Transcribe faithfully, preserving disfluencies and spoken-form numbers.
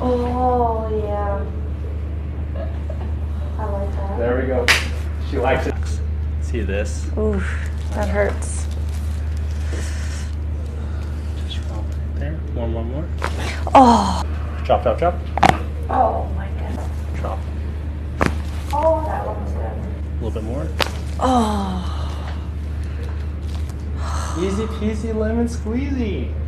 Oh, yeah. I like that. There we go. She likes it. See this? Oof, that hurts. Just roll right there. More, more, more. Oh. Chop, chop, chop. Oh my goodness. Chop. Oh, that one was good. A little bit more. Oh. Easy peasy lemon squeezy.